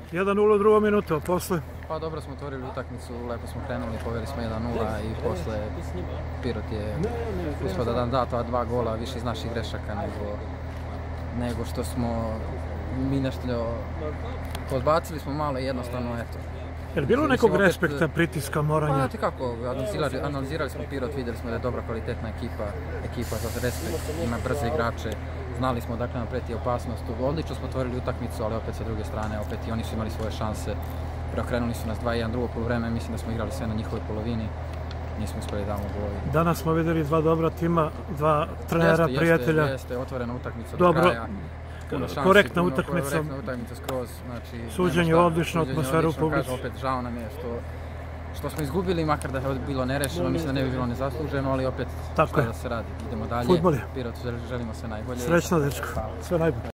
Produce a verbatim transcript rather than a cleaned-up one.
jedan nula u drugom minutu, a posle? Pa dobro smo otvorili utakmicu, lepo smo krenuli, poveli smo jedan nula i posle Pirot je uspio da nam da ta dva gola više iz naših grešaka nego, nego što smo mi nešto podbacili smo malo i jednostavno eto. Je li bilo nekog respekta, pritiska, moranja? Pa znate kako, analizirali, analizirali smo Pirot, vidjeli smo da je dobra kvalitetna ekipa, ekipa za respekt, ima brze igrače, znali smo dakle nam preti opasnost, odlično smo otvorili utakmicu, ali opet sa druge strane, opet i oni su imali svoje šanse, preokrenuli su nas dva jedan drugo poluvreme, mislim da smo igrali sve na njihovoj polovini, nismo uspjeli da damo gol. Danas smo vidjeli dva dobra tima, dva trenera, jeste, prijatelja. Jeste, jeste, otvorena utakmica Dobro. do kraja. Puno šansi, Korektna puno utakmica. Korektna utakmica skroz, znači... Suđenje odlično, atmosfera u publici. Kažem, opet žao nam je što, što smo izgubili, makar da je bilo nerešeno, mislim da ne bi bilo nezasluženo, ali opet Tako šta je. da se radi. Idemo dalje. Fudbal je. Pirot, želimo sve najbolje. Srećno, dečko. Sve najbolje.